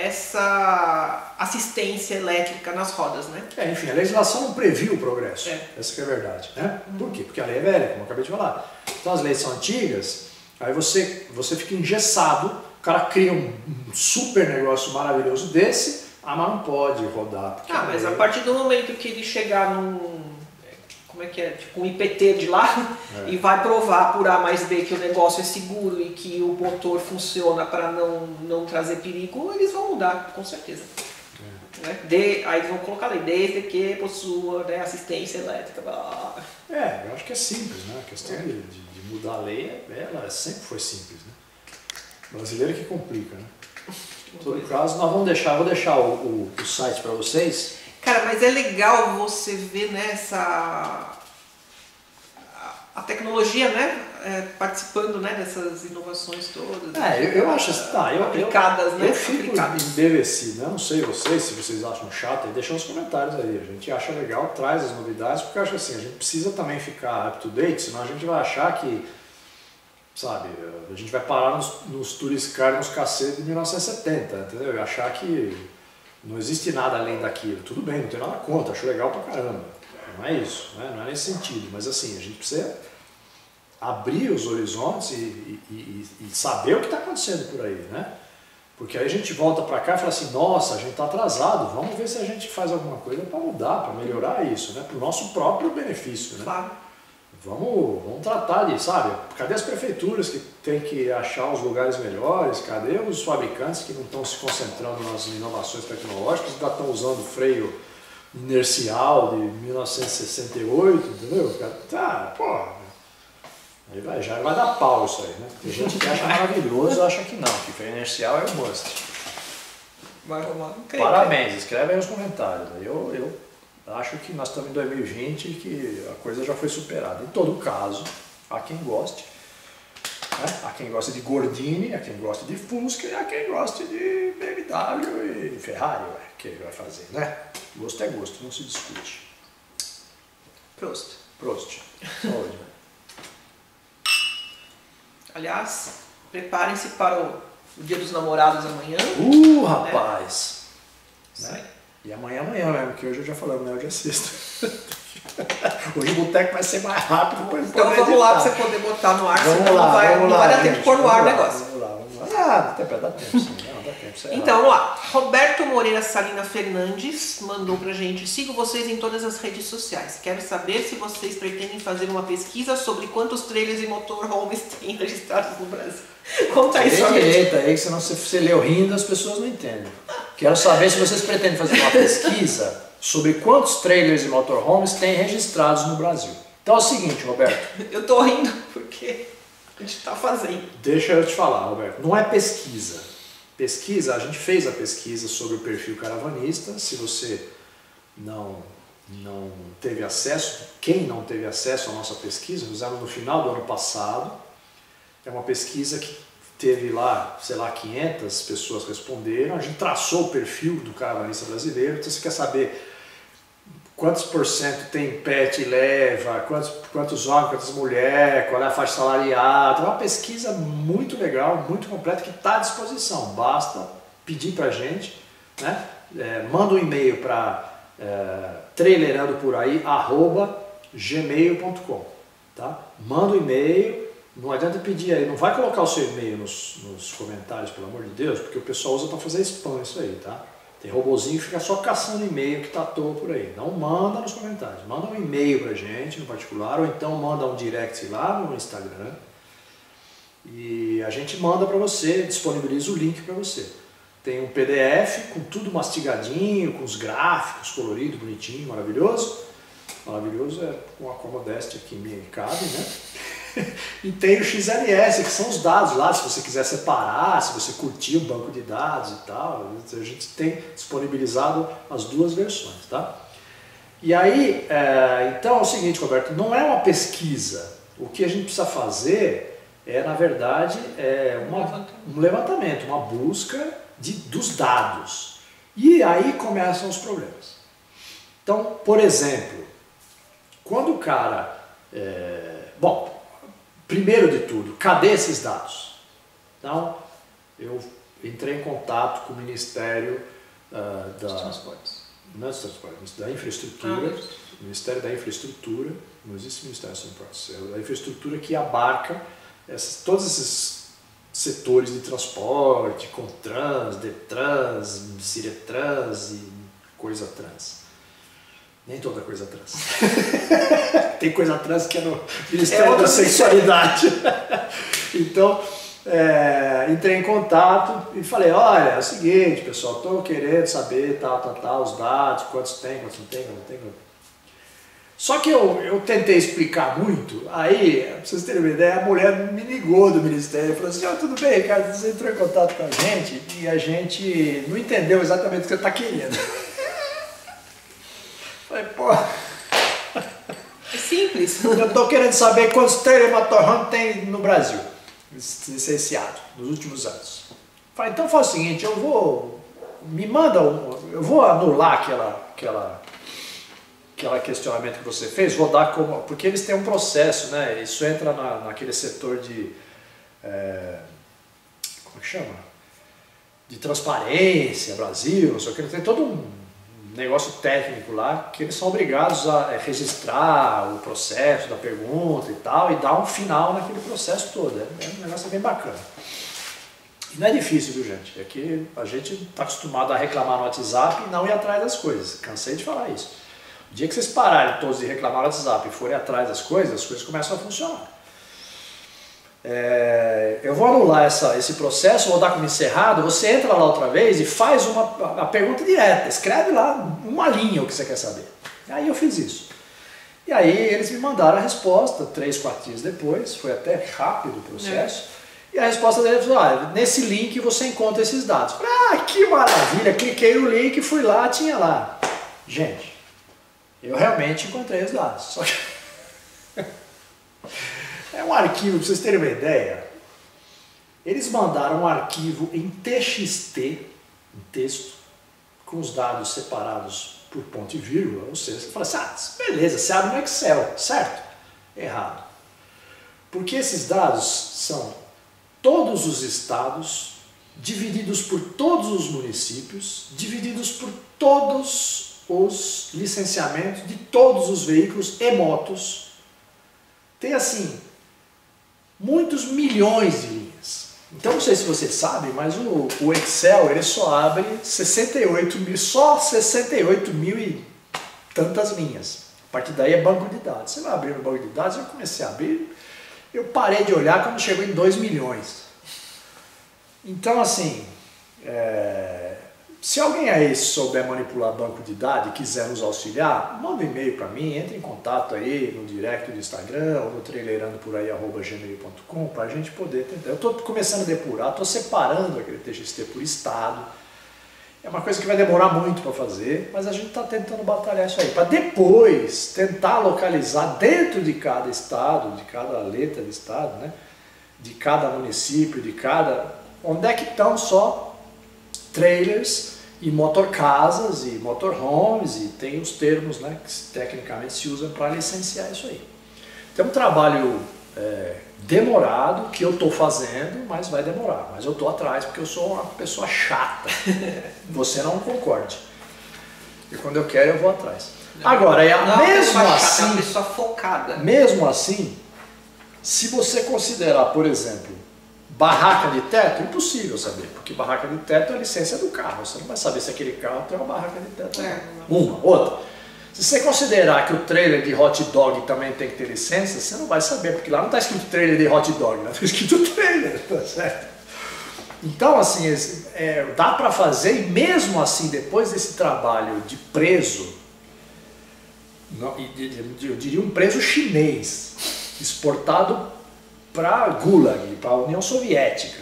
B: essa assistência elétrica nas rodas, né?
A: É, enfim, a legislação não previu o progresso,
B: é.
A: essa que é a verdade, né? Uhum. Por quê? Porque a lei é velha, como eu acabei de falar. Então as leis são antigas, aí você, você fica engessado, o cara cria um, um super negócio maravilhoso desse, ah, mas não pode rodar.
B: Ah, mas
A: lei...
B: a partir do momento que ele chegar num... como é que é? Tipo um I P T de lá é. E vai provar por A mais B que o negócio é seguro e que o motor funciona para não, não trazer perigo, eles vão mudar, com certeza. É. Né? De, aí eles vão colocar ali, desde que possua, né, assistência elétrica. Blá.
A: É, eu acho que é simples, né? A questão é. de, de mudar a lei, ela sempre foi simples, né? Brasileiro que complica, né? Em todo caso, nós vamos deixar, vou deixar o, o, o site para vocês.
B: Cara, mas é legal você ver, né, essa... a tecnologia, né, é, participando, né, dessas inovações todas.
A: É, eu, eu acho assim, tá, eu,
B: aplicadas,
A: eu,
B: né?
A: eu fico
B: aplicadas.
A: embevecido, né? Não sei vocês, se vocês acham chato, aí deixa nos comentários aí. A gente acha legal, traz as novidades, porque eu acho assim, a gente precisa também ficar up to date, senão a gente vai achar que, sabe, a gente vai parar nos, nos tourist car, nos cacetes de mil novecentos e setenta, entendeu? E achar que não existe nada além daquilo. Tudo bem, não tem nada contra, acho legal pra caramba. Não é isso, né? Não é nesse sentido, mas assim, a gente precisa abrir os horizontes e, e, e, e saber o que está acontecendo por aí, né? Porque aí a gente volta para cá e fala assim, nossa, a gente está atrasado, vamos ver se a gente faz alguma coisa para mudar, para melhorar isso, né? Para o nosso próprio benefício, né?
B: Claro.
A: Vamos, vamos tratar de, sabe, cadê as prefeituras que tem que achar os lugares melhores, cadê os fabricantes que não estão se concentrando nas inovações tecnológicas, ainda estão usando freio inercial de mil novecentos e sessenta e oito, entendeu? Tá, porra. Aí vai, já vai dar pau isso aí, né? Tem gente que acha maravilhoso, acha que não, que freio inercial é o must.
B: Vai rolar.
A: Parabéns, escreve aí nos comentários. Eu, eu acho que nós estamos em dois mil e vinte e que a coisa já foi superada. Em todo caso, há quem goste, né? Há quem goste de Gordini, há quem goste de Fusca e há quem goste de B M W e Ferrari, ué, que vai fazer, né? Gosto é gosto, não se discute.
B: Prost.
A: Prost. Saúde.
B: Aliás, preparem-se para o, o Dia dos Namorados amanhã.
A: Uh, rapaz!
B: Né?
A: Né? E amanhã, amanhã mesmo, porque hoje eu já falamos, né? Hoje é sexta. Hoje o boteco vai ser mais rápido.
B: Então vamos lá para você poder botar no ar,
A: vamos
B: senão
A: lá,
B: não vai,
A: vamos
B: não
A: lá,
B: vai dar tempo de pôr no ar o negócio.
A: Vamos lá, vamos lá. Ah, dá tempo, dá tempo sim. Não, dá tempo, sei lá.
B: Então, vamos lá. Roberto Moreira Salina Fernandes mandou pra gente: sigo vocês em todas as redes sociais. Quero saber se vocês pretendem fazer uma pesquisa sobre quantos trailers e motorhomes têm registrados no Brasil. Conta isso pra gente.
A: Direita aí, que senão você, você leu rindo, as pessoas não entendem. Quero saber se vocês pretendem fazer uma pesquisa sobre quantos trailers e motorhomes têm registrados no Brasil. Então é o seguinte, Roberto.
B: Eu tô rindo porque a gente tá fazendo.
A: Deixa eu te falar, Roberto. Não é pesquisa. Pesquisa, a gente fez a pesquisa sobre o perfil caravanista. Se você não, não teve acesso, quem não teve acesso à nossa pesquisa, fizemos no final do ano passado. É uma pesquisa que teve lá, sei lá, quinhentas pessoas responderam. A gente traçou o perfil do caravanista brasileiro. Então você quer saber quantos por cento tem pet e leva, quantos, quantos homens, quantas mulheres, qual é a faixa salarial. É uma pesquisa muito legal, muito completa, que está à disposição. Basta pedir para a gente, né? É, manda um e-mail para é, trailerandoporaí arroba gmail ponto com, tá? Manda um e-mail, não adianta pedir aí, não vai colocar o seu e-mail nos, nos comentários, pelo amor de Deus, porque o pessoal usa para fazer spam isso aí, tá? Tem robozinho que fica só caçando e-mail que tá à toa por aí. Não manda nos comentários, manda um e-mail pra gente no particular, ou então manda um direct lá no Instagram e a gente manda para você, disponibiliza o link para você. Tem um P D F com tudo mastigadinho, com os gráficos, colorido, bonitinho, maravilhoso. Maravilhoso é com a Comodeste aqui me cabe, né? E tem o X L S, que são os dados lá, se você quiser separar, se você curtir o banco de dados e tal, a gente tem disponibilizado as duas versões, tá? E aí, é, então é o seguinte, Roberto, não é uma pesquisa, o que a gente precisa fazer é, na verdade, é uma, um levantamento, uma busca de, dos dados, e aí começam os problemas. Então, por exemplo, quando o cara, é, bom, primeiro de tudo, cadê esses dados? Então, eu entrei em contato com o Ministério uh, da,
B: transportes.
A: Não dos transportes, da Infraestrutura,
B: ah,
A: Ministério da Infraestrutura, não existe Ministério dos Transportes, é da Infraestrutura que abarca essas, todos esses setores de transporte, Contrans, Detrans, Ciretrans e coisa trans. Nem toda coisa trans. Tem coisa trans que é no Ministério é da Sexualidade. Então, é, entrei em contato e falei, olha, é o seguinte, pessoal, estou querendo saber, tal, tal, tal, os dados, quantos tem, quantos não tem, quantos não tem. Só que eu, eu tentei explicar muito, aí, pra vocês terem uma ideia, a mulher me ligou do Ministério e falou assim, oh, tudo bem, Ricardo, você entrou em contato com a gente e a gente não entendeu exatamente o que você está querendo. Falei, pô...
B: É simples.
A: Eu estou querendo saber quantos trailer motorhome tem no Brasil, licenciado, nos últimos anos. Falei, então faz o seguinte, eu vou... Me manda um... Eu vou anular aquela... aquela aquele questionamento que você fez, vou dar como... Porque eles têm um processo, né? Isso entra na, naquele setor de... É, como é que chama? De transparência, Brasil, não sei o que. Tem todo um negócio técnico lá que eles são obrigados a registrar o processo da pergunta e tal e dar um final naquele processo todo. É um negócio bem bacana. E não é difícil, viu, gente? É que a gente está acostumado a reclamar no WhatsApp e não ir atrás das coisas. Cansei de falar isso. O dia que vocês pararem todos de reclamar no WhatsApp e forem atrás das coisas, as coisas começam a funcionar. É, eu vou anular essa, esse processo, vou dar como encerrado, você entra lá outra vez e faz uma, a pergunta direta, escreve lá uma linha o que você quer saber. Aí eu fiz isso. E aí eles me mandaram a resposta, três, quatro dias depois, foi até rápido o processo. É. E a resposta deles foi, ah, nesse link você encontra esses dados. Ah, que maravilha, cliquei no link, fui lá, tinha lá. Gente, eu realmente encontrei os dados, só que é um arquivo, para vocês terem uma ideia, eles mandaram um arquivo em T X T, em texto, com os dados separados por ponto e vírgula, ou seja, você fala assim, ah, beleza, você abre no Excel, certo? Errado. Porque esses dados são todos os estados, divididos por todos os municípios, divididos por todos os licenciamentos de todos os veículos e motos. Tem assim, muitos milhões de linhas. Então não sei se vocês sabem, mas o, o Excel ele só abre sessenta e oito mil, só sessenta e oito mil e tantas linhas. A partir daí é banco de dados. Você vai abrir no banco de dados, eu comecei a abrir, eu parei de olhar quando chegou em dois milhões. Então assim, é... se alguém aí souber manipular banco de dados e quiser nos auxiliar, manda um e-mail para mim, entre em contato aí no direct do Instagram ou no trailerandopor aí arroba gmail ponto com para a gente poder tentar. Eu estou começando a depurar, estou separando aquele T X T por estado. É uma coisa que vai demorar muito para fazer, mas a gente está tentando batalhar isso aí, para depois tentar localizar dentro de cada estado, de cada letra de estado, né, de cada município, de cada... onde é que estão só trailers e motorcasas e motorhomes, e tem os termos, né, que tecnicamente se usam para licenciar isso aí. Então é um trabalho é, demorado que eu estou fazendo, mas vai demorar. Mas eu estou atrás porque eu sou uma pessoa chata. Você não concorde. E quando eu quero eu vou atrás. Não,
B: Agora, é
A: não, mesmo
B: é
A: assim,
B: chata, é uma pessoa focada.
A: Mesmo assim, se você considerar, por exemplo, barraca de teto, impossível saber, porque barraca de teto é a licença do carro. Você não vai saber se aquele carro tem uma barraca de teto.
B: É,
A: uma, outra. Se você considerar que o trailer de hot dog também tem que ter licença, você não vai saber, porque lá não está escrito trailer de hot dog, lá está escrito trailer, tá certo? Então, assim, é, dá para fazer, e mesmo assim, depois desse trabalho de preso, não, eu diria um preso chinês, exportado para a Gulag, para a União Soviética,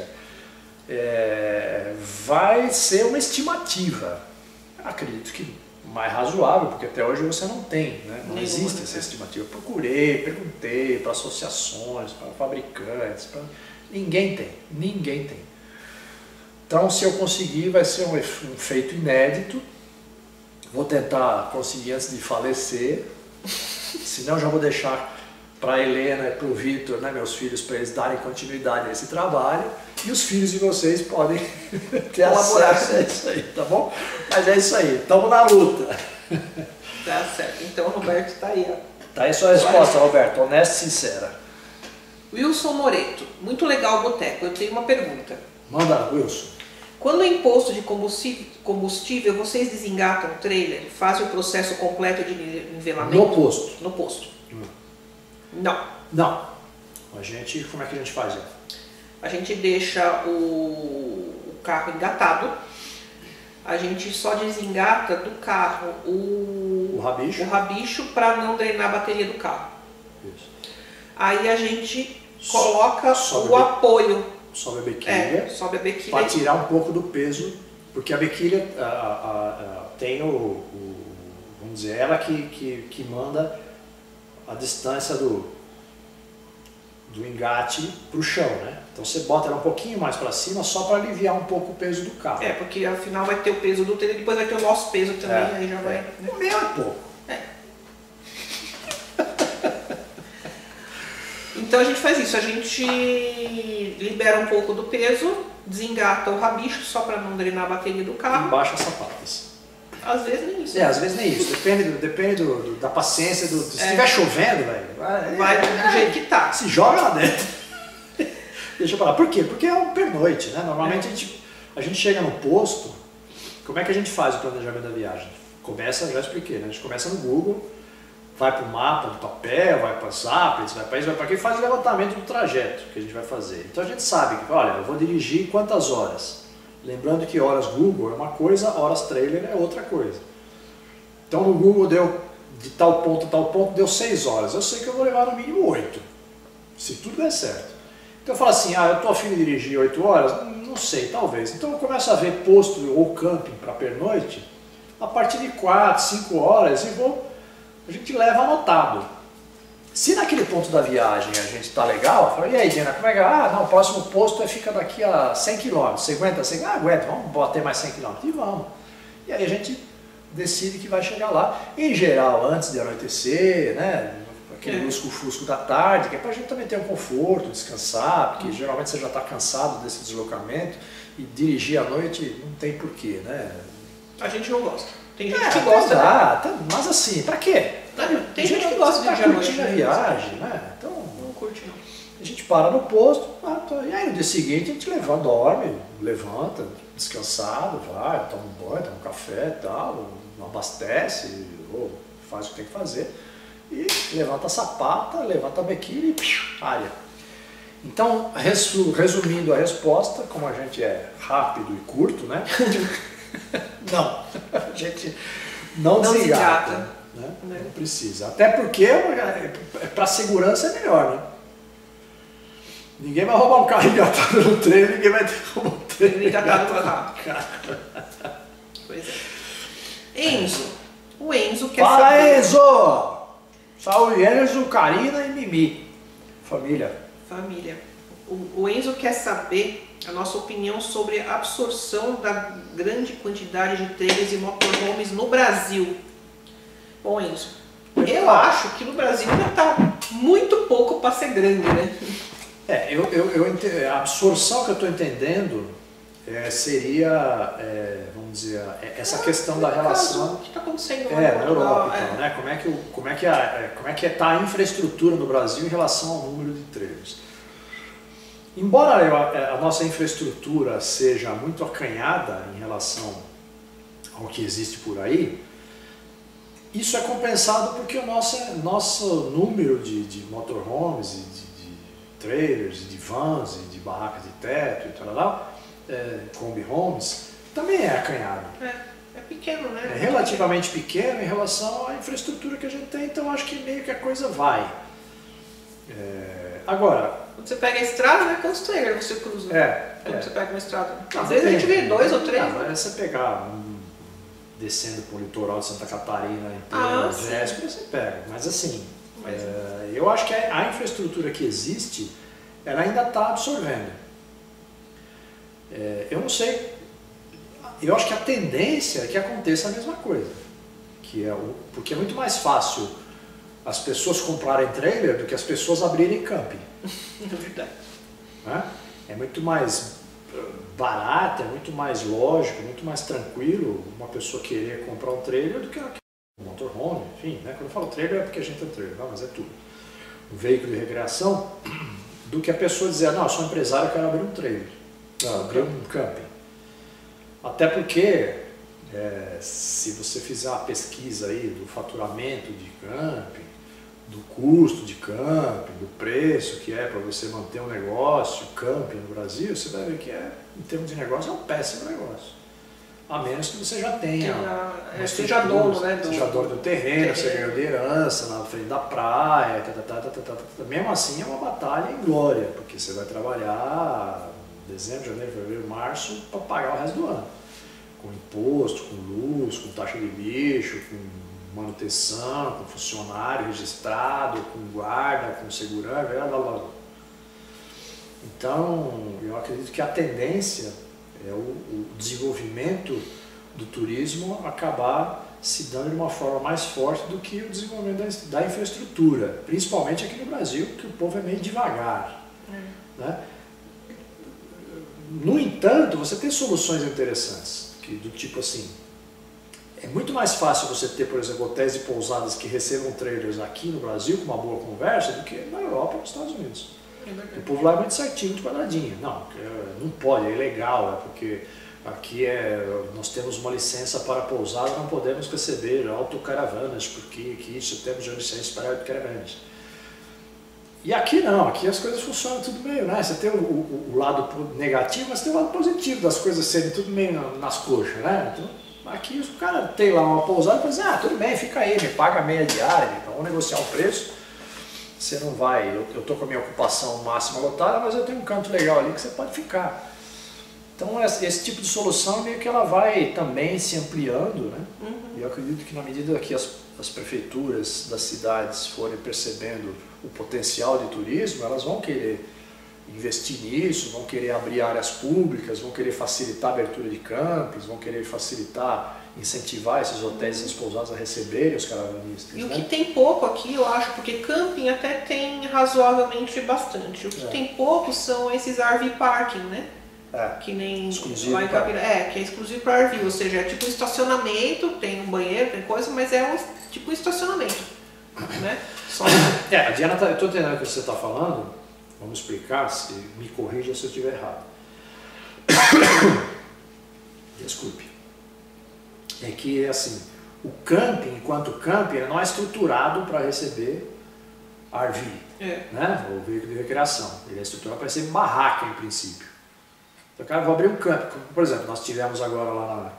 A: é, vai ser uma estimativa. Acredito que mais razoável, porque até hoje você não tem, né? Não existe essa estimativa. Eu procurei, perguntei para associações, para fabricantes, pra... ninguém tem, ninguém tem. Então, se eu conseguir, vai ser um, um feito inédito. Vou tentar conseguir antes de falecer, senão já vou deixar para a Helena e para o Vitor, né, meus filhos, para eles darem continuidade a esse trabalho, e os filhos de vocês podem ter acesso a isso aí, tá bom? Mas é isso aí, estamos na luta.
B: Tá certo, então o Roberto está aí. Ó.
A: Tá aí sua resposta, Roberto, honesta e sincera.
B: Wilson Moreto, muito legal o boteco, eu tenho uma pergunta.
A: Manda, Wilson.
B: Quando é imposto de combustível, combustível, vocês desengatam o trailer, fazem o processo completo de nivelamento?
A: No posto.
B: No posto.
A: Hum.
B: Não.
A: Não. A gente, como é que a gente faz?
B: A gente deixa o, o carro engatado, a gente só desengata do carro o,
A: o rabicho,
B: o rabicho para não drenar a bateria do carro.
A: Isso.
B: Aí a gente coloca
A: sobe
B: o apoio.
A: Sobe a bequilha.
B: É, sobe a bequilha.
A: Para tirar um pouco do peso, porque a bequilha a, a, a, tem o, o, vamos dizer, ela que, que, que manda a distância do, do engate para o chão, né? Então você bota ela um pouquinho mais para cima só para aliviar um pouco o peso do carro.
B: É, porque afinal vai ter o peso do trailer e depois vai ter o nosso peso também,
A: É,
B: aí já vai...
A: é.
B: Né?
A: O meu é pouco.
B: É. Então a gente faz isso, a gente libera um pouco do peso, desengata o rabicho só para não drenar a bateria do carro.
A: E baixa as sapatas.
B: Às vezes nem isso.
A: É, às vezes nem isso. Depende, do, depende do, do, da paciência. Do, se
B: É.
A: estiver chovendo, velho, vai,
B: Vai do
A: é,
B: jeito que tá.
A: se joga lá dentro. Deixa eu falar. Por quê? Porque é um pernoite, né? Normalmente
B: É.
A: a, gente, a gente chega no posto. Como é que a gente faz o planejamento da viagem? Começa, já expliquei, né? A gente começa no Google, vai para o mapa do papel, vai para Zapier, vai para isso, vai para aquilo, faz o levantamento do trajeto que a gente vai fazer. Então a gente sabe que, olha, eu vou dirigir quantas horas? Lembrando que horas Google é uma coisa, horas trailer é outra coisa. Então no Google deu de tal ponto a tal ponto, deu seis horas. Eu sei que eu vou levar no mínimo oito, se tudo der certo. Então eu falo assim, ah, eu estou afim de dirigir oito horas? Não sei, talvez. Então eu começo a ver posto ou camping para pernoite a partir de quatro, cinco horas e vou, a gente leva anotado. Se naquele ponto da viagem a gente está legal, eu falo, e aí, Diana, como é que é? Ah, não, o próximo posto é, fica daqui a cem quilômetros. Você aguenta? Você ah, aguenta, vamos bater mais cem quilômetros. E vamos. E aí a gente decide que vai chegar lá. Em geral, antes de anoitecer, né? Aquele lusco-fusco da tarde, que é para a gente também ter um conforto, descansar, porque geralmente você já está cansado desse deslocamento e dirigir à noite não tem porquê, né?
B: A gente não gosta. Tem gente
A: É,
B: que gosta.
A: dá, tá, mas assim, pra quê?
B: Não, tem gente que gosta de
A: tá
B: dirigir à noite,
A: curtindo a
B: né?
A: viagem, né? Então,
B: Não curte não.
A: a gente para no posto, ah, tá. E aí no dia seguinte a gente levanta, dorme, levanta, descansado, vai, toma um banho, toma um café e tal, abastece, ou faz o que tem que fazer, e levanta a sapata, levanta a bequilha e piu, área. Então, resu, resumindo a resposta, como a gente é rápido e curto, né? Não, a gente não,
B: Não
A: desengata,
B: desengata,
A: né?
B: né?
A: Não precisa. Até porque para segurança é melhor, né? Ninguém vai roubar um carro engatado no trem, ninguém vai ter que roubar um trem
B: Engatado no carro. Pois é. Enzo. O Enzo quer
A: Fala,
B: saber...
A: Enzo! Saúde, Enzo, Karina e Mimi. Família.
B: Família. O, o Enzo quer saber a nossa opinião sobre a absorção da grande quantidade de trailers e motorhomes no Brasil. Bom, Enzo, eu acho que no Brasil ainda está muito pouco para ser grande, né?
A: É, eu, eu, eu ente- a absorção que eu estou entendendo é, seria, é, vamos dizer, é, essa questão da relação.
B: O que está acontecendo lá
A: É,
B: em
A: na
B: Portugal,
A: Europa, então,
B: é.
A: né? Como é que, o- como é que a, é, como é que está a infraestrutura no Brasil em relação ao número de trailers? Embora eu- a, a nossa infraestrutura seja muito acanhada em relação ao que existe por aí, isso é compensado porque o nosso, nosso número de, de motorhomes, e de, de trailers, e de vans, e de barracas de teto e tal, é, Kombi homes, também é acanhado.
B: É, é pequeno, né?
A: É relativamente pequeno em relação à infraestrutura que a gente tem, então acho que meio que a coisa vai. É, agora,
B: Quando você pega a estrada, né? Quantos trailers você cruza?
A: é,
B: Quando
A: é.
B: você pega uma estrada.
A: Não,
B: Às vezes a gente vê
A: depende.
B: dois ou três.
A: Ah,
B: né?
A: mas você pegar um, descendo para o litoral de Santa Catarina em
B: Ah,
A: plena
B: sim.
A: véspera, você pega. Mas assim,
B: Mas-
A: é, eu acho que a, a infraestrutura que existe, ela ainda está absorvendo. É, eu não sei, eu acho que a tendência é que aconteça a mesma coisa. Que é o, porque é muito mais fácil as pessoas comprarem trailer do que as pessoas abrirem camping.
B: É verdade.
A: Né? É muito mais barato, é muito mais lógico, muito mais tranquilo uma pessoa querer comprar um trailer do que um motorhome, enfim, né? Quando eu falo trailer é porque a gente tem trailer, não, mas é tudo. Um veículo de recreação, do que a pessoa dizer, não, eu sou empresário, eu quero abrir um trailer, não, abrir um camping. Até porque, é, se você fizer uma pesquisa aí do faturamento de camping, do custo de camping, do preço que é para você manter um negócio, camping no Brasil, você vai ver que é, em termos de negócio, é um péssimo negócio. a menos que você já tenha,
B: é, seja dono, né?
A: Do, seja dono do terreno, você ganhou de herança na frente da praia, tá, tá, tá, tá, tá, tá. Mesmo assim é uma batalha em glória, porque você vai trabalhar dezembro, janeiro, fevereiro, março para pagar o resto do ano. Com imposto, com luz, com taxa de lixo, com manutenção, com funcionário registrado, com guarda, com segurança, blá, blá, blá. Então, eu acredito que a tendência é o, o desenvolvimento do turismo acabar se dando de uma forma mais forte do que o desenvolvimento da, da infraestrutura, principalmente aqui no Brasil, que o povo é meio devagar. É. Né? No entanto, você tem soluções interessantes. Do tipo assim, é muito mais fácil você ter, por exemplo, hotéis e pousadas que recebam trailers aqui no Brasil com uma boa conversa do que na Europa ou nos Estados Unidos. É o povo lá é muito certinho, muito quadradinho. Não, não pode, é ilegal, é porque aqui é, nós temos uma licença para pousada, não podemos receber autocaravanas, porque aqui só temos uma licença para autocaravanas. E aqui não, aqui as coisas funcionam tudo meio, né? Você tem o, o, o lado negativo, mas tem o lado positivo das coisas serem tudo meio nas coxas, né? Então, aqui o cara tem lá uma pousada e fala assim, ah, tudo bem, fica aí, me paga meia diária, então vamos negociar o preço. Você não vai, eu, eu tô com a minha ocupação máxima lotada, mas eu tenho um canto legal ali que você pode ficar. Então esse, esse tipo de solução meio que ela vai também se ampliando, né? Uhum. E eu acredito que na medida que as, as prefeituras das cidades forem percebendo o potencial de turismo, elas vão querer investir nisso, vão querer abrir áreas públicas, vão querer facilitar a abertura de campos, vão querer facilitar, incentivar esses hotéis e essas pousadas a receberem os caravanistas.
B: E
A: né?
B: O que tem pouco aqui, eu acho, porque camping até tem razoavelmente bastante. O que é. tem pouco são esses R V parking, né?
A: É.
B: Que nem
A: exclusivo
B: lá em Capira, é, que é exclusivo para R V, ou seja, é tipo um estacionamento, tem um banheiro, tem coisa, mas é um, tipo um estacionamento. Né? Só...
A: É, a Diana, tá, eu estou entendendo o que você está falando, vamos explicar, se me corrija se eu estiver errado. Desculpe. É que, assim, o camping, enquanto camping, ele não é estruturado para receber R V, é. né? Ou veículo de recreação. Ele é estruturado para receber barraca, em princípio. Então, cara, eu vou abrir um camping. Por exemplo, nós tivemos agora lá na,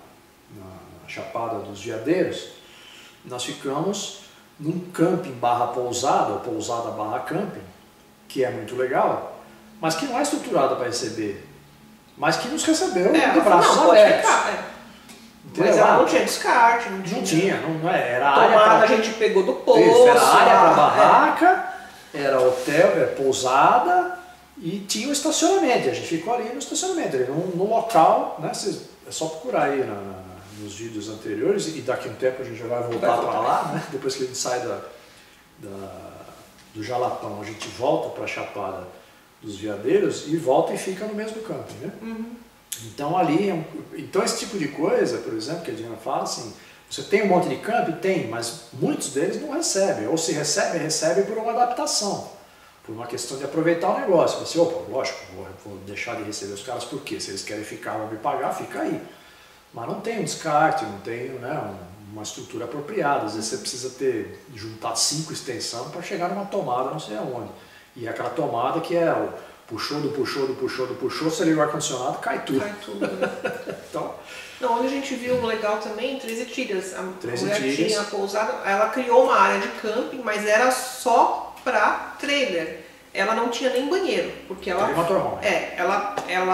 A: na Chapada dos Veadeiros, nós ficamos num camping barra pousada, ou pousada barra camping, que é muito legal, mas que não é estruturado para receber, mas que nos recebeu
B: é,
A: de braços
B: não,
A: abertos.
B: Ficar, é. Mas ela não tinha descarte, não tinha.
A: Não tinha, não, não é, era
B: tomada,
A: área pra,
B: a gente pegou do poço.
A: Isso, era área para barraca, é. era hotel, era pousada e tinha o estacionamento. A gente ficou ali no estacionamento, ali no, no local, né? É só procurar aí na, na, nos vídeos anteriores e daqui a um tempo a gente já vai voltar para lá, né? Depois que a gente sai da, da, do Jalapão, a gente volta para a Chapada dos Veadeiros e volta e fica no mesmo camping, né? Uhum. Então ali, então esse tipo de coisa, por exemplo, que a Diana fala assim, você tem um monte de camping? Tem, mas muitos deles não recebem, ou se recebem, recebem por uma adaptação, por uma questão de aproveitar o negócio. Você, opa, lógico, vou, vou deixar de receber os caras, por quê? Se eles querem ficar, vão me pagar, fica aí. Mas não tem um descarte, não tem, né, uma estrutura apropriada. Às vezes você precisa ter, juntar cinco extensões para chegar numa tomada não sei aonde. E aquela tomada que é o puxou, do puxou, do puxou, do puxou, você liga o ar-condicionado, cai tudo.
B: Cai tudo, né?
A: Então,
B: não, onde a gente viu um legal também, Treze Itilhas. A
A: Treze
B: mulher
A: Itilhas.
B: tinha pousada, ela criou uma área de camping, mas era só para trailer. Ela não tinha nem banheiro, porque ela, é, ela,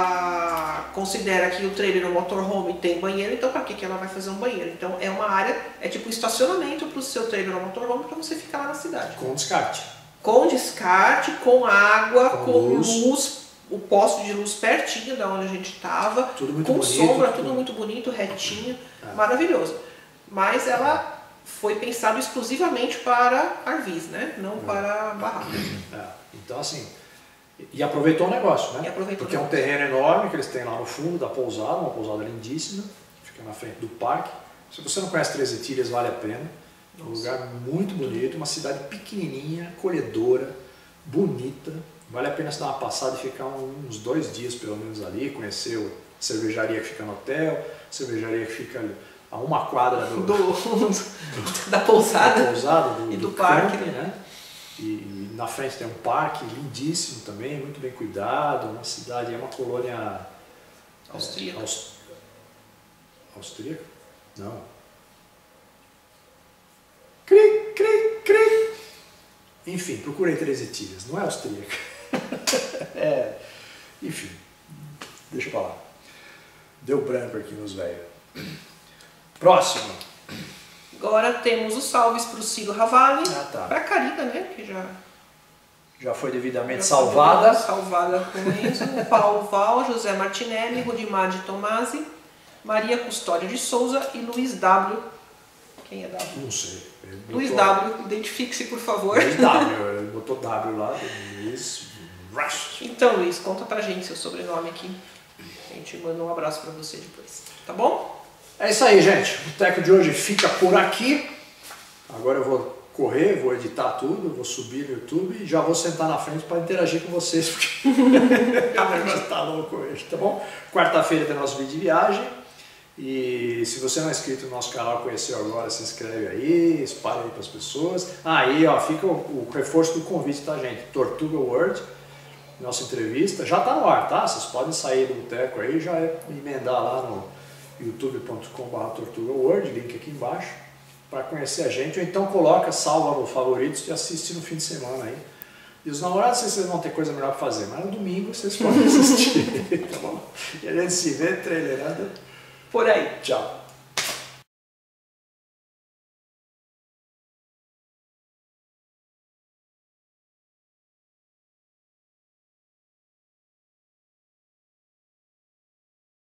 B: ela considera que o trailer, o motorhome, tem banheiro, então para que, que ela vai fazer um banheiro? Então é uma área, é tipo um estacionamento para o seu trailer ou motorhome para você ficar lá na cidade.
A: Com descarte.
B: Com descarte, com água, com, com luz. luz, o poste de luz pertinho da onde a gente estava, com bonito, sombra, tudo, tudo muito bonito, retinho, é. maravilhoso. Mas ela foi pensado exclusivamente para R Vs, né? Não é. para barracas.
A: É. Então assim, e aproveitou o negócio, né? Porque é um terreno enorme que eles têm lá no fundo da pousada, uma pousada lindíssima, fica na frente do parque. Se você não conhece Treze Itilhas, vale a pena. É um lugar muito bonito, uma cidade pequenininha, acolhedora, bonita. Vale a pena você dar uma passada e ficar uns dois dias pelo menos ali, conhecer a cervejaria que fica no hotel, a cervejaria que fica ali a uma quadra do,
B: do, da pousada,
A: da pousada do,
B: e do,
A: do
B: parque,
A: camping, né? E, e na frente tem um parque lindíssimo também, muito bem cuidado, uma cidade, é uma colônia
B: austríaca.
A: É, aust, Austríaca? Não. Cri, cri, cri. Enfim, procurei treze tiras, não é austríaca. É, enfim, deixa pra lá. Deu branco aqui nos velhos. Próximo.
B: Agora temos os salves para o Ciro Ravalli,
A: Ah, tá.
B: para a Karina, né, que já...
A: Já foi devidamente
B: já
A: salvada.
B: Foi salvada com o Enzo. Paulo Val, José Martinelli, Rodimar de Tomasi, Maria Custódia de Souza e Luiz W. Quem é W?
A: Não sei. Ele
B: Luiz
A: botou-
B: W, identifique-se por favor.
A: Luiz W, ele botou W lá. Luiz Rush.
B: Então, Luiz, conta pra gente seu sobrenome aqui. A gente manda um abraço pra você depois. Tá bom?
A: É isso aí, gente. O Boteco de hoje fica por aqui. Agora eu vou correr, vou editar tudo, vou subir no YouTube e já vou sentar na frente para interagir com vocês, porque o negócio tá louco hoje, tá bom? Quarta-feira tem nosso vídeo de viagem. E se você não é inscrito no nosso canal, conheceu agora, se inscreve aí, espalha aí para as pessoas. Aí, ó, fica o, o reforço do convite, tá, gente? Tortuga World, nossa entrevista, já tá no ar, tá? Vocês podem sair do boteco aí, já emendar lá no youtube ponto com barra tortuga world, link aqui embaixo, para conhecer a gente, ou então coloca, salva no favoritos e assiste no fim de semana aí. E os namorados, não sei se vocês vão ter coisa melhor para fazer, mas no domingo vocês podem assistir, tá bom? E a gente se vê trailerando
B: Por aí.
A: Tchau.